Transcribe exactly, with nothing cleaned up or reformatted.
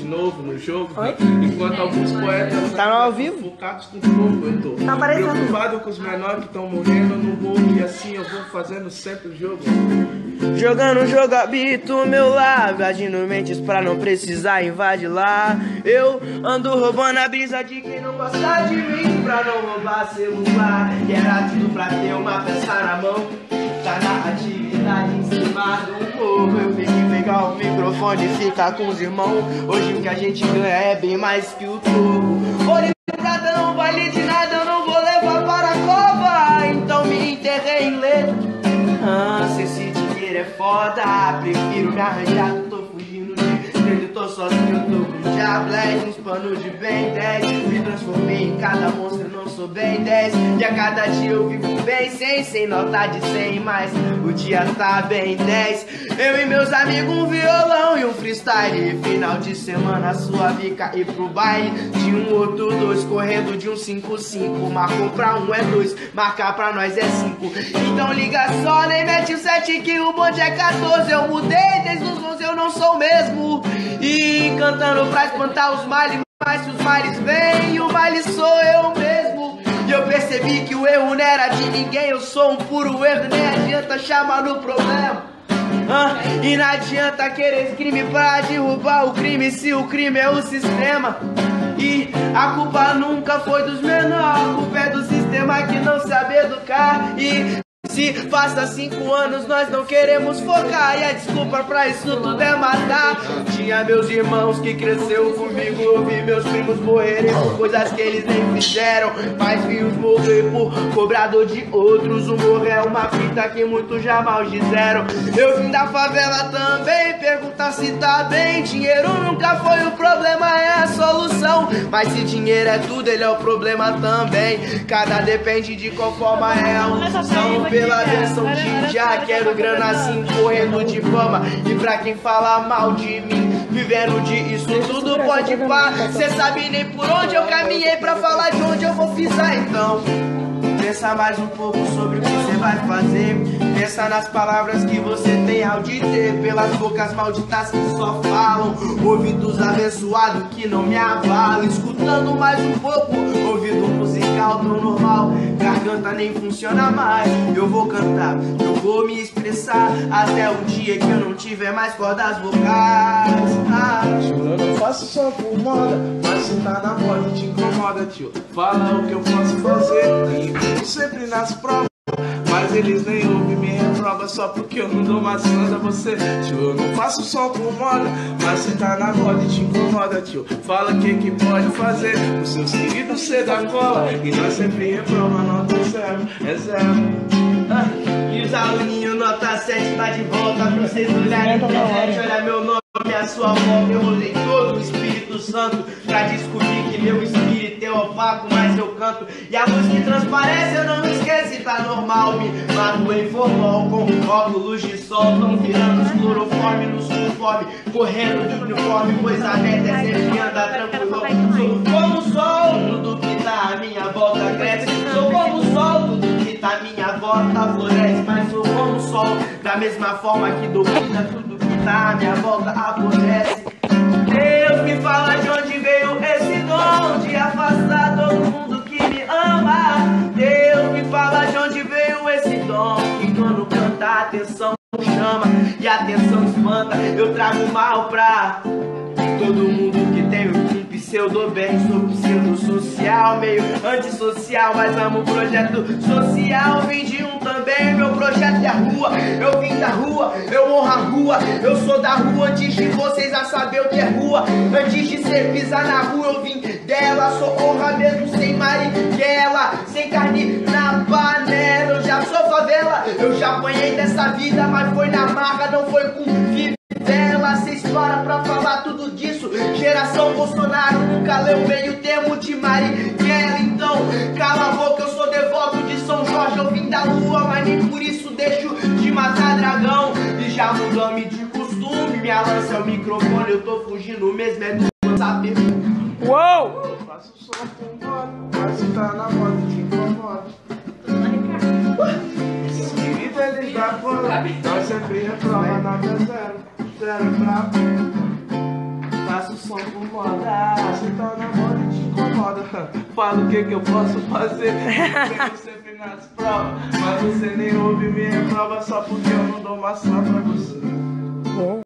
novo no jogo. Oi? Enquanto alguns poetas tá ao vivo focados com fogo, eu tô tá preocupado com os menores que estão morrendo no roubo. E assim eu vou fazendo sempre o jogo. Jogando jogo, habito meu lar, agindo mentes pra não precisar invadir lá. Eu ando roubando a brisa de quem não gosta de mim, pra não roubar celular. E era tudo pra ter uma peça na mão, tá na atividade em cima do morro. Eu tenho que pegar o microfone e ficar com os irmãos. Hoje o que a gente ganha é bem mais que o touro. Ouro e prata não vale de nada, eu não vou levar para a cova. Então me enterrei em letra. Ah, se esse dinheiro é foda, prefiro me arranjar. Tô fugindo de dele, tô sozinho, tô com diablés, uns panos de bem dez. Me transformei em cada monstro, não sou bem dez. E a cada dia eu vivo bem cem, sem nota de cem, mas o dia tá bem dez. Eu e meus amigos, um violão e um freestyle. Final de semana, sua bica ir pro baile. De um outro dois, correndo de um cinco cinco. Marcou pra um é dois, marcar pra nós é cinco. Então liga só, nem mete o sete que o bonde é quatorze. Eu mudei desde os onze, eu não sou o mesmo. E cantando pra espantar os males, mas se os males vêm, o baile sou eu mesmo. E eu percebi que o erro não era de ninguém, eu sou um puro erro, nem adianta chamar no problema. Ah, e não adianta querer crime pra derrubar o crime, se o crime é o sistema. E a culpa nunca foi dos menores, a culpa é do sistema que não sabe educar. E se passa cinco anos nós não queremos focar, e a desculpa pra isso tudo é matar. Tinha meus irmãos que cresceu comigo, eu vi meus primos morrerem por coisas que eles nem fizeram. Mas vi os morrer por cobrador de outros. O morrer é uma fita que muitos já maldizeram. Eu vim da favela também, perguntar se tá bem. Dinheiro nunca foi o problema, é a solução. Mas se dinheiro é tudo, ele é o problema também. Cada depende de qual forma é a opção. Pela versão de já quero grana assim, correndo de fama. E pra quem fala mal de mim, vivendo de isso tudo pode pá. Cê sabe nem por onde eu caminhei pra falar de onde eu vou pisar. Então pensa mais um pouco sobre o que você vai fazer. Pensa nas palavras que você tem ao dizer. Pelas bocas malditas que só falam, ouvidos abençoados que não me avalam. Escutando mais um pouco, ouvido musical tão normal. Garganta nem funciona mais. Eu vou cantar, eu vou me expressar até o dia que eu não tiver mais cordas vocais. Ah, tio, eu não faço só por moda, mas se tá na moda te incomoda, tio. Fala o que eu posso fazer, e sempre nas provas, mas eles nem ouvem, me reprova só porque eu não dou maçã a você. Tio, eu não faço só por moda, mas se tá na moda e te incomoda, tio. Fala o que que pode fazer, os seus queridos cê dá cola, e nós sempre reprova, nota zero, é zero. Ah, e os aluninhos nota sete tá de volta pra vocês olharem na internet. Olha meu nome, a sua volta, eu rolei todo o Espírito Santo pra descobrir que meu espírito é opaco, mas eu canto. E a luz que transparece eu não esqueço, tá normal. Me mato em formal com óculos de sol, tão virando os cloroforme nos conforme, correndo de uniforme, pois a meta é sempre andar tranquilo. Sou como o sol, tudo que tá à minha volta cresce. Sou como o sol, tudo que tá à minha volta floresce. Mas sou como o sol, da mesma forma que domina tudo que tá à minha volta apodrece. Deus me fala de onde veio esse dom de afastar todo mundo que me ama. Deus me fala de onde veio esse dom que quando canta a atenção chama e a atenção espanta. Eu trago mal pra todo mundo que tem um pseudo bem. Sou pseudo social, meio antissocial, mas amo o projeto social. Vim de um também, meu projeto é a rua. Eu vim da rua, eu honro a rua. Eu sou da rua antes de vocês a saber o que é rua. Antes de ser pisar na rua eu vim dela. Sou honra mesmo sem marighella, sem carne na panela. Eu já sou favela, eu já apanhei dessa vida, mas foi na marra, não foi com fivela. Cês param pra falar tudo disso. Geração Bolsonaro nunca leu bem o termo de marighella. Então cala a boca, eu sou devoto de São Jorge. Eu vim da lua, mas nem por isso deixo de matar dragão. E já mudou-me de costume, minha lança é o microfone. Eu tô fugindo mesmo, é do lançar perfume. Uou! Eu faço só por moda, mas se tá na moda te incomoda. Espírito eles dá cola, nós sempre reprova, nada zero, zero pra faço som. por moda. Você tá na moda e te incomoda. Fala o que que eu posso fazer. Eu sempre nas provas, mas você nem ouve me reprova só porque eu não dou maçã pra você.